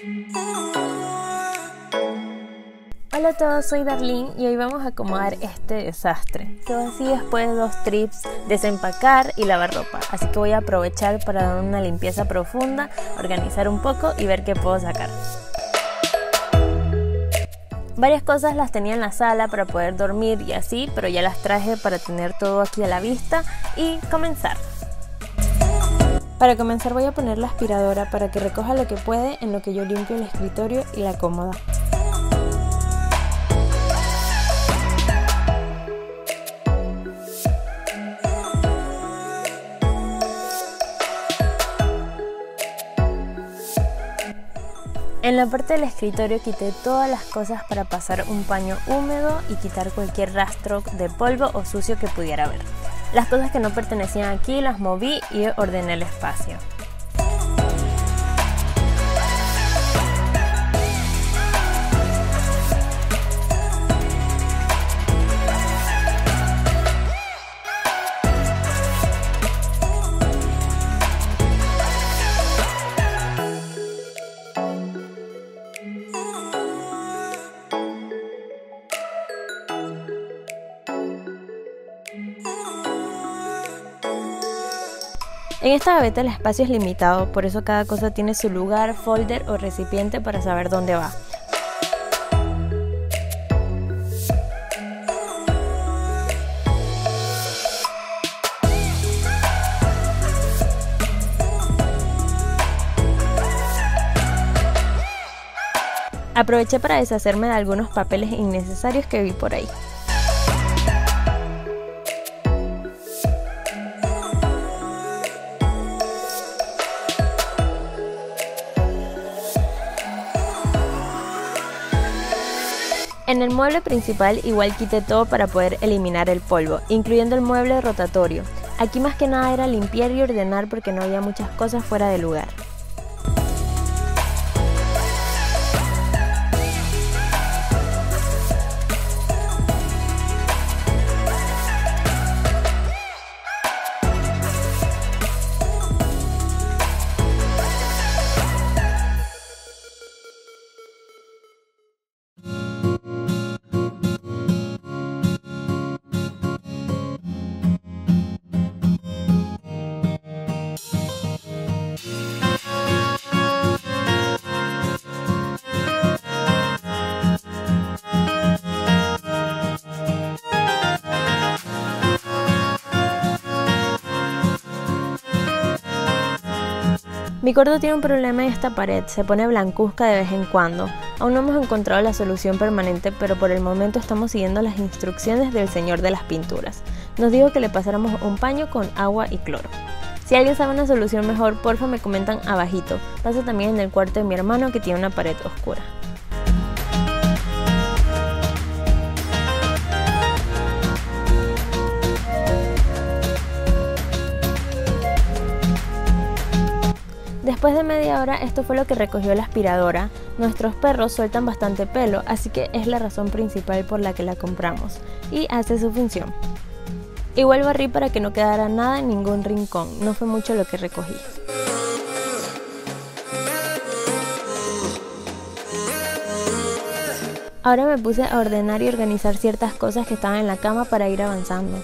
Hola a todos, soy Darlene y hoy vamos a acomodar este desastre. Todo así después de 2 trips, desempacar y lavar ropa. Así que voy a aprovechar para dar una limpieza profunda, organizar un poco y ver qué puedo sacar. Varias cosas las tenía en la sala para poder dormir y así, pero ya las traje para tener todo aquí a la vista y comenzar. Para comenzar voy a poner la aspiradora para que recoja lo que puede en lo que yo limpio el escritorio y la cómoda. En la parte del escritorio quité todas las cosas para pasar un paño húmedo y quitar cualquier rastro de polvo o sucio que pudiera haber. Las cosas que no pertenecían aquí las moví y ordené el espacio. En esta gaveta el espacio es limitado, por eso cada cosa tiene su lugar, folder o recipiente para saber dónde va. Aproveché para deshacerme de algunos papeles innecesarios que vi por ahí. En el mueble principal igual quité todo para poder eliminar el polvo, incluyendo el mueble rotatorio. Aquí más que nada era limpiar y ordenar porque no había muchas cosas fuera de lugar. Mi cuarto tiene un problema en esta pared, se pone blancuzca de vez en cuando. Aún no hemos encontrado la solución permanente, pero por el momento estamos siguiendo las instrucciones del señor de las pinturas. Nos dijo que le pasáramos un paño con agua y cloro. Si alguien sabe una solución mejor, porfa me comentan abajito. Pasa también en el cuarto de mi hermano que tiene una pared oscura. Después de media hora esto fue lo que recogió la aspiradora. Nuestros perros sueltan bastante pelo, así que es la razón principal por la que la compramos y hace su función. Igual barrí para que no quedara nada en ningún rincón, no fue mucho lo que recogí. Ahora me puse a ordenar y organizar ciertas cosas que estaban en la cama para ir avanzando.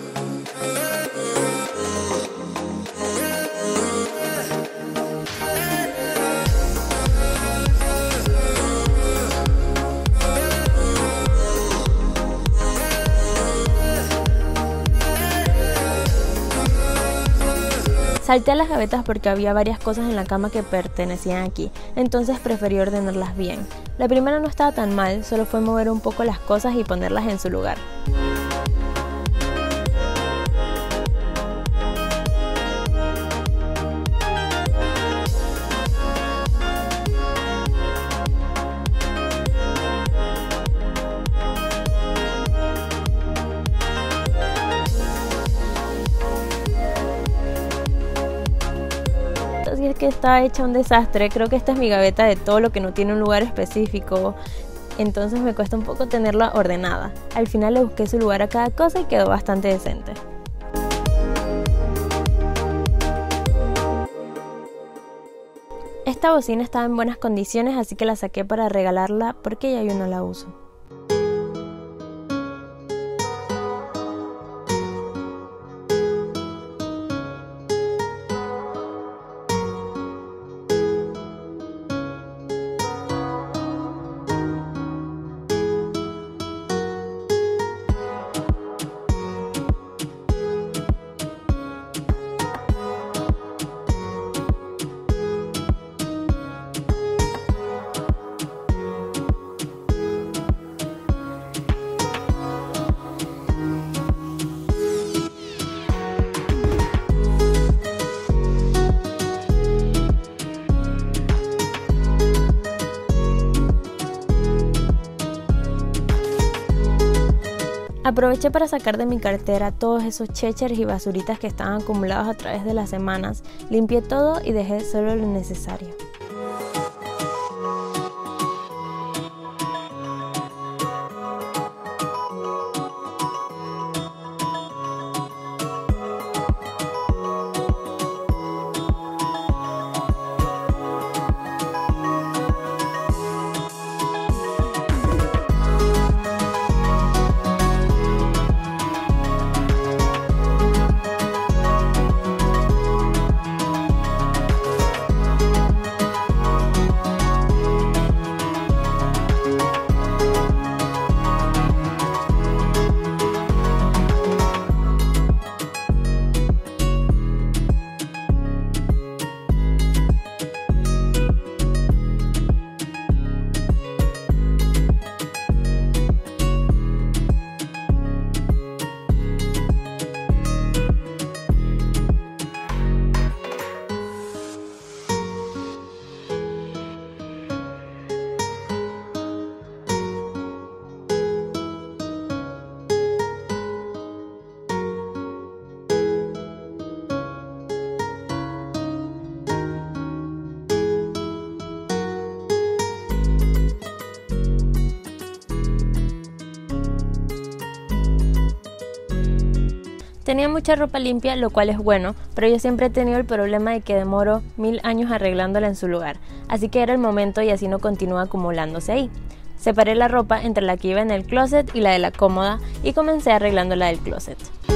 Salté a las gavetas porque había varias cosas en la cama que pertenecían aquí, entonces preferí ordenarlas bien. La primera no estaba tan mal, solo fue mover un poco las cosas y ponerlas en su lugar. Es que está hecha un desastre. Creo que esta es mi gaveta de todo lo que no tiene un lugar específico, entonces me cuesta un poco tenerla ordenada. Al final le busqué su lugar a cada cosa y quedó bastante decente. Esta bocina estaba en buenas condiciones, así que la saqué para regalarla porque ya yo no la uso. Aproveché para sacar de mi cartera todos esos chécheres y basuritas que estaban acumulados a través de las semanas, limpié todo y dejé solo lo necesario. Tenía mucha ropa limpia, lo cual es bueno, pero yo siempre he tenido el problema de que demoro 1000 años arreglándola en su lugar, así que era el momento y así no continúa acumulándose ahí. Separé la ropa entre la que iba en el closet y la de la cómoda y comencé arreglando la del closet.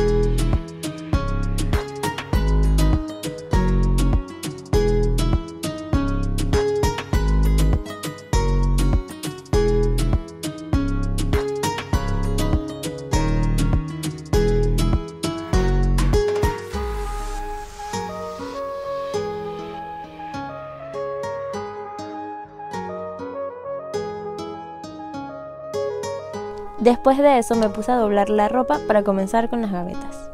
Después de eso me puse a doblar la ropa para comenzar con las gavetas.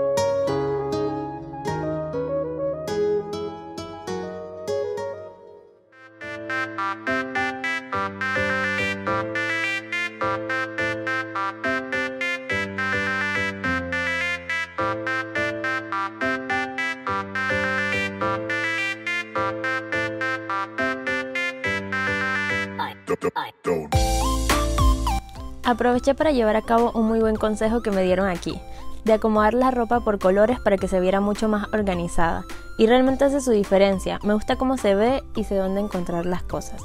Aproveché para llevar a cabo un muy buen consejo que me dieron aquí, de acomodar la ropa por colores para que se viera mucho más organizada, y realmente hace su diferencia. Me gusta cómo se ve y sé dónde encontrar las cosas.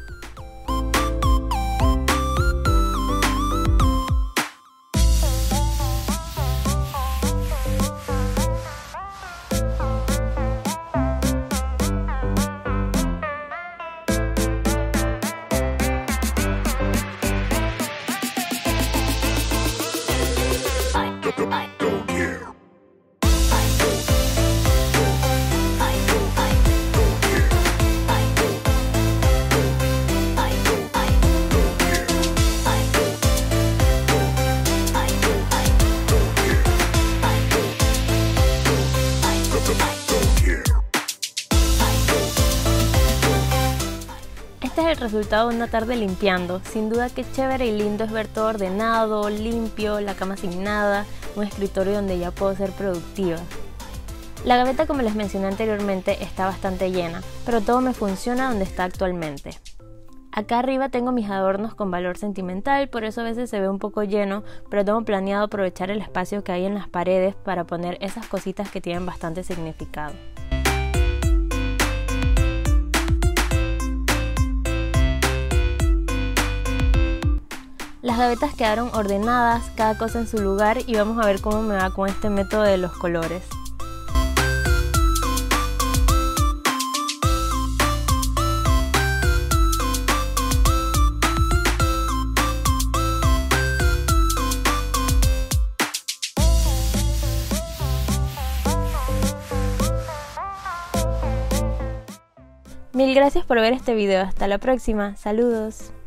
Este es el resultado de una tarde limpiando. Sin duda que chévere y lindo es ver todo ordenado, limpio, la cama sin nada, un escritorio donde ya puedo ser productiva. La gaveta, como les mencioné anteriormente, está bastante llena, pero todo me funciona donde está actualmente. Acá arriba tengo mis adornos con valor sentimental, por eso a veces se ve un poco lleno, pero tengo planeado aprovechar el espacio que hay en las paredes para poner esas cositas que tienen bastante significado. gavetas quedaron ordenadas, cada cosa en su lugar, y vamos a ver cómo me va con este método de los colores. Mil gracias por ver este video, hasta la próxima, saludos.